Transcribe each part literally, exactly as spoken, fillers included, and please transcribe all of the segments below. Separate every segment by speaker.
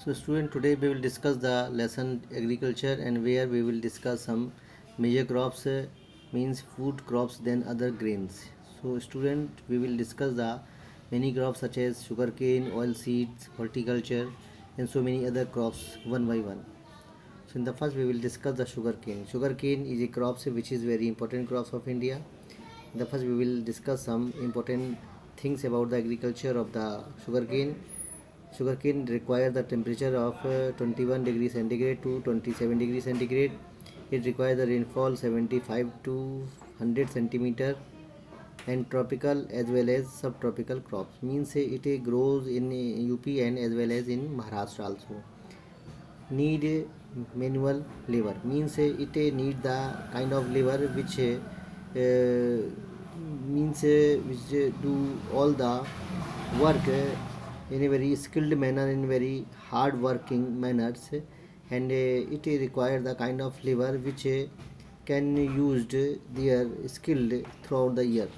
Speaker 1: So student, today we will discuss the lesson agriculture, and where we will discuss some major crops, uh, means food crops, then other grains. So student, we will discuss the many crops such as sugarcane, oil seeds, horticulture, and so many other crops one by one. So in the first we will discuss the sugarcane. Sugarcane is a crop which is very important crops of India. In the first we will discuss some important things about the agriculture of the sugarcane. Sugarcane requires the temperature of uh, twenty-one degrees centigrade to twenty-seven degrees centigrade. It requires the rainfall seventy-five to one hundred centimeter, and tropical as well as subtropical crops. Means uh, it uh, grows in uh, U P and as well as in Maharashtra also. Need uh, manual labor. Means uh, it uh, need the kind of labor which uh, uh, means uh, which uh, do all the work uh, in a very skilled manner, in very hard working manners, and uh, it requires the kind of labor which uh, can used their skilled throughout the year.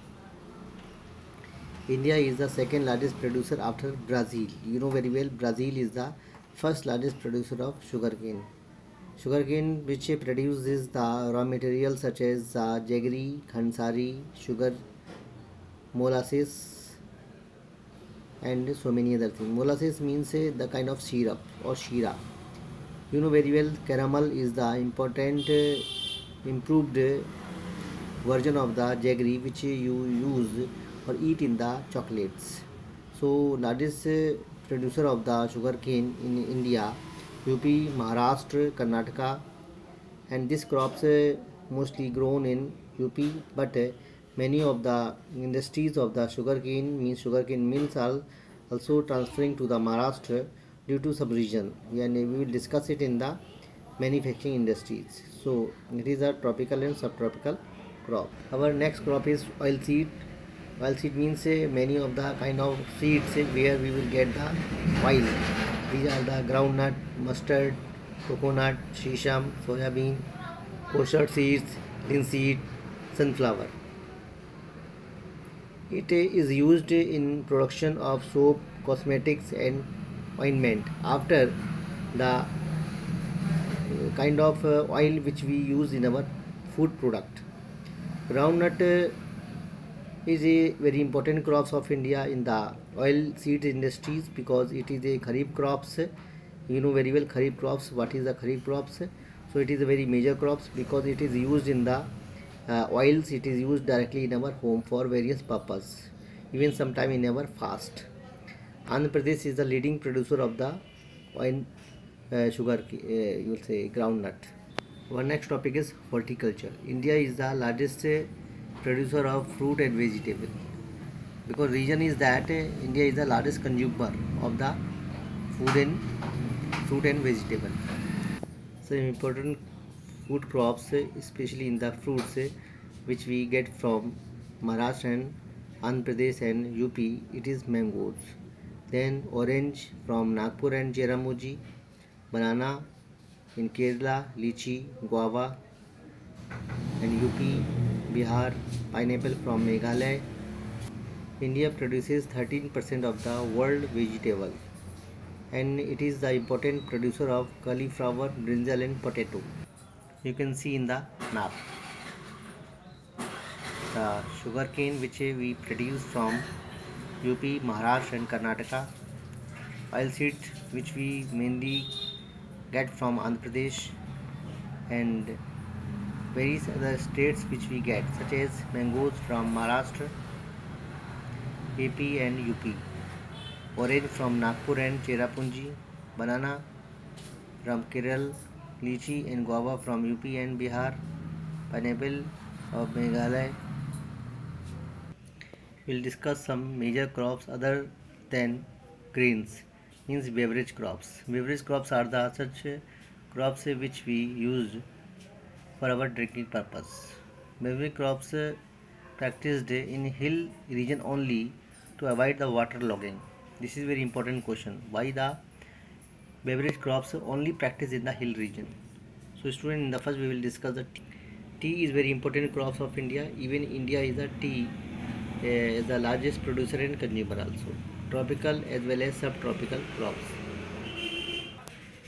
Speaker 1: India is the second largest producer after Brazil. You know very well, Brazil is the first largest producer of sugarcane. Sugarcane, which produces the raw materials such as uh, jaggery, khansari, sugar, molasses, and so many other things. Molasses means uh, the kind of syrup or shira. You know very well, caramel is the important uh, improved uh, version of the jaggery which you use or eat in the chocolates. So largest uh, producer of the sugarcane in India, U P, Maharashtra, Karnataka, and these crops uh, mostly grown in U P, but uh, many of the industries of the sugarcane, means sugarcane mills, are also transferring to the Maharashtra due to sub-region, and we will discuss it in the manufacturing industries. So it is a tropical and subtropical crop. Our next crop is oil seed. Oil seed means uh, many of the kind of seeds uh, where we will get the oil. These are the groundnut, mustard, coconut, sesame, soya bean, costard seeds, linseed, sunflower. It is used in production of soap, cosmetics, and ointment. After the kind of uh, oil which we use in our food product. Groundnut uh, is a very important crops of India in the oil seed industries, because it is a kharif crops. You know very well kharif crops. What is the kharif crops? So it is a very major crops because it is used in the uh, oils. It is used directly in our home for various purpose, even sometime in our fast. Andhra Pradesh is the leading producer of the oil uh, sugar, uh, you will say groundnut. Our next topic is horticulture. India is the largest uh, producer of fruit and vegetable, because reason is that uh, India is the largest consumer of the food and fruit and vegetable. So important food crops, uh, especially in the fruits, uh, which we get from Maharashtra and Andhra Pradesh and U P, it is mangoes. Then orange from Nagpur and Cherrapunji, banana in Kerala, lychee, guava, and U P, Bihar, pineapple from Meghalaya. India produces thirteen percent of the world vegetable, and it is the important producer of cauliflower, brinjal, and potato. You can see in the map the sugarcane which we produce from U P, Maharashtra, and Karnataka. Oilseed which we mainly get from Andhra Pradesh, and various other states which we get, such as mangoes from Maharashtra, A P, and U P, orange from Nagpur and Cherrapunji, banana from Kerala, lychee and guava from U P and Bihar, pineapple of Meghalaya. We will discuss some major crops other than grains, means beverage crops. Beverage crops are the such crops which we use for our drinking purpose. Beverage crops uh, practiced in hill region only to avoid the water logging. This is very important question. Why the beverage crops only practiced in the hill region? So student, in the first we will discuss the tea. Tea is very important crops of India. Even India is a tea uh, is the largest producer and consumer also. Tropical as well as subtropical crops.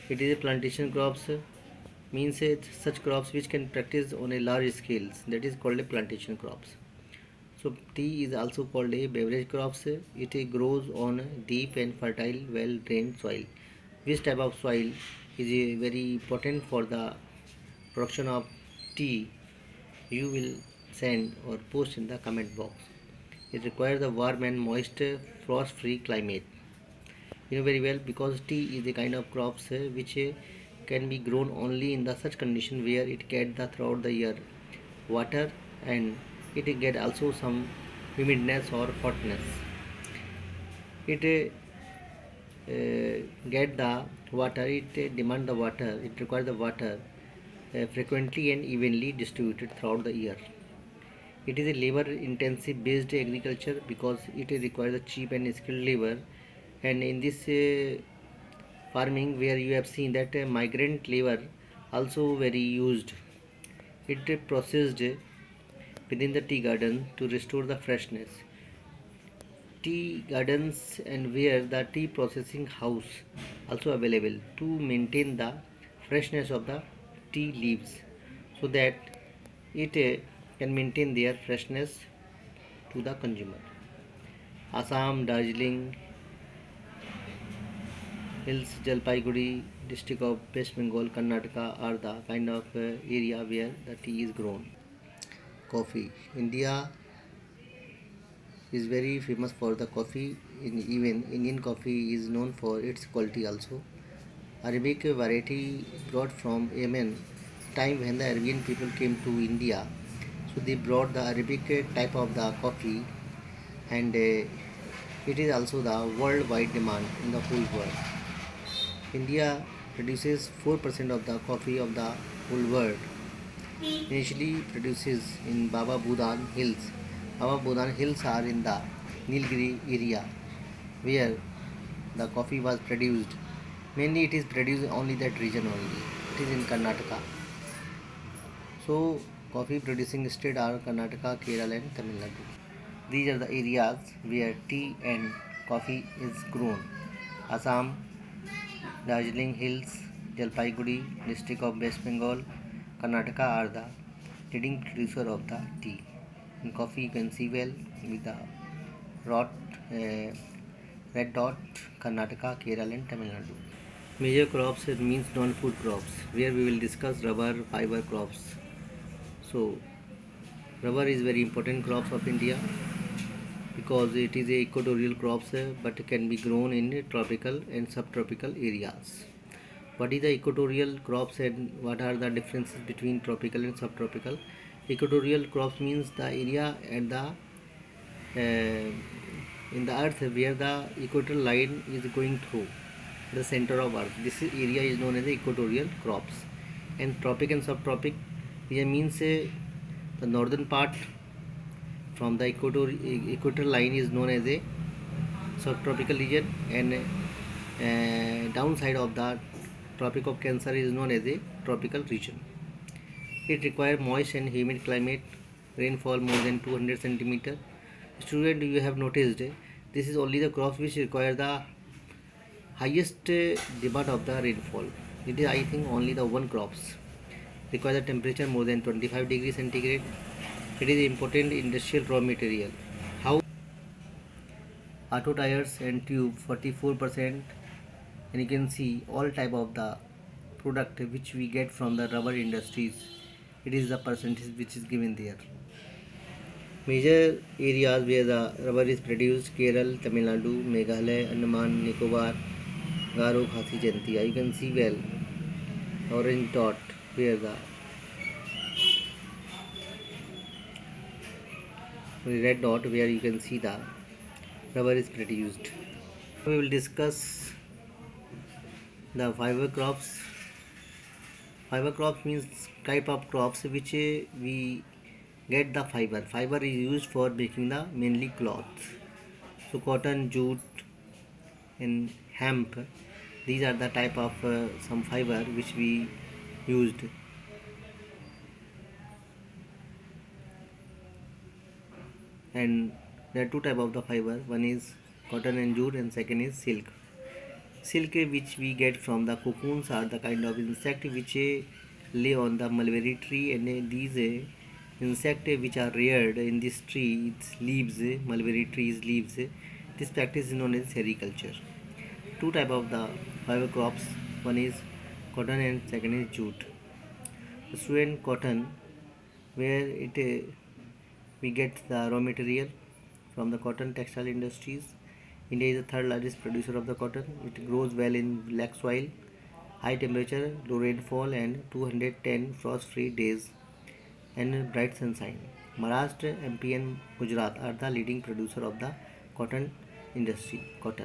Speaker 1: It is a plantation crops, uh, means uh, such crops which can practice on a large scales, that is called a plantation crops. So tea is also called a beverage crops. It uh, grows on deep and fertile well drained soil. Which type of soil is uh, very important for the production of tea? You will send or post in the comment box. It requires a warm and moist frost free climate. You know very well, because tea is a kind of crops uh, which uh, can be grown only in the such condition where it get the throughout the year water, and it get also some humidness or hotness. It uh, uh, get the water, it uh, demand the water, it requires the water uh, frequently and evenly distributed throughout the year. It is a labor intensive based agriculture because it requires a cheap and skilled labor. And in this uh, farming, where you have seen that uh, migrant labor also very used, it uh, processed within the tea garden to restore the freshness. Tea gardens and where the tea processing house also available to maintain the freshness of the tea leaves, so that it uh, can maintain their freshness to the consumer. Assam, Darjeeling Hills, Jalpaiguri district of West Bengal, Karnataka are the kind of uh, area where the tea is grown. Coffee. India is very famous for the coffee. In, even Indian coffee is known for its quality also. Arabic variety brought from Yemen, time when the Arabian people came to India. So they brought the Arabic type of the coffee, and uh, it is also the worldwide demand in the whole world. India produces four percent of the coffee of the whole world. Initially produces in Baba Budan Hills. Baba Budan Hills are in the Nilgiri area where the coffee was produced. Mainly it is produced only that region only. It is in Karnataka. So coffee producing state are Karnataka, Kerala and Tamil Nadu. These are the areas where tea and coffee is grown. Assam, Darjeeling Hills, Jalpaiguri district of West Bengal, Karnataka are the leading producer of the tea. In coffee you can see well with the rot, uh, red dot, Karnataka, Kerala and Tamil Nadu. Major crops means non-food crops, where we will discuss rubber, fiber crops. So rubber is very important crops of India because it is a equatorial crops, uh, but can be grown in tropical and subtropical areas. What is the equatorial crops and what are the differences between tropical and subtropical? Equatorial crops means the area at the uh, in the earth where the equatorial line is going through the center of earth. This area is known as the equatorial crops. And tropic and subtropic, which means uh, the northern part from the equator equator line is known as a subtropical region, and uh, downside of the Tropic of Cancer is known as a tropical region. It requires moist and humid climate, rainfall more than two hundred centimeter. Student, you have noticed this is only the crops which require the highest uh, demand of the rainfall. It is, I think, only the one crops require the temperature more than twenty-five degrees centigrade. It is important industrial raw material. How auto tires and tube forty-four percent, and you can see all type of the product which we get from the rubber industries. It is the percentage which is given there. Major areas where the rubber is produced: Kerala, Tamil Nadu, Meghalaya, Andaman, Nicobar, Garo, Khasi, Jaintia. You can see well orange dot where the red dot where you can see the rubber is produced. We will discuss the fiber crops. Fiber crops means type of crops which uh, we get the fiber. Fiber is used for making the mainly cloth. So cotton, jute and hemp, these are the type of uh, some fiber which we used. And there are two type of the fiber. One is cotton and jute and second is silk. Silk which we get from the cocoons are the kind of insect which uh, lay on the mulberry tree, and uh, these uh, insect uh, which are reared in this tree, its leaves, uh, mulberry trees leaves. uh, This practice is known as sericulture. Two type of the fiber crops. One is cotton and second is jute. The student cotton, where it uh, we get the raw material from the cotton textile industries. India is the third largest producer of the cotton. It grows well in black soil, high temperature, low rainfall, and two hundred ten frost-free days and bright sunshine. Maharashtra, M P, and Gujarat are the leading producer of the cotton industry. Cotton.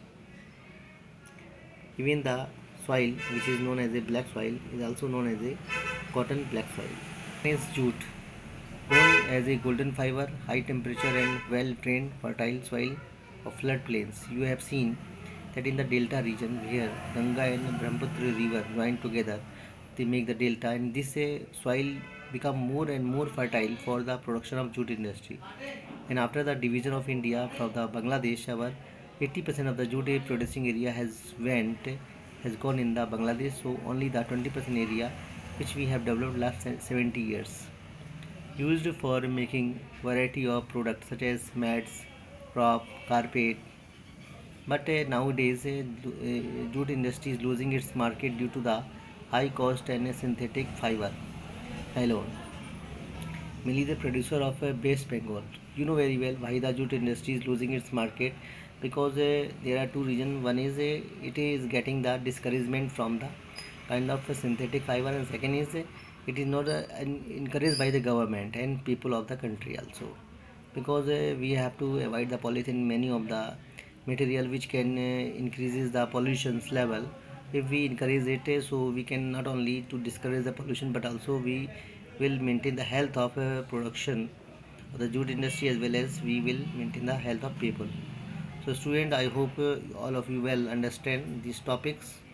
Speaker 1: Even the soil, which is known as a black soil, is also known as a cotton black soil. Is jute, known as a golden fiber, high temperature and well drained fertile soil of floodplains. You have seen that in the delta region where Ganga and Brahmaputra river join together, they make the delta, and this uh, soil become more and more fertile for the production of jute industry. And after the division of India from the Bangladesh, our eighty percent of the jute producing area has went has gone in the Bangladesh. So only the twenty percent area which we have developed last seventy years, used for making variety of products such as mats, prop, carpet. But uh, nowadays, uh, uh, jute industry is losing its market due to the high cost and uh, synthetic fiber alone. Mainly the producer of uh, West Bengal. You know very well why the jute industry is losing its market, because uh, there are two reasons. One is uh, it is getting the discouragement from the kind of uh, synthetic fiber, and second is uh, it is not uh, encouraged by the government and people of the country also, because uh, we have to avoid the polythene, many of the material which can uh, increases the pollution's level. If we encourage it, uh, so we can not only to discourage the pollution, but also we will maintain the health of uh, production of the jute industry, as well as we will maintain the health of people. So student, I hope uh, all of you well understand these topics.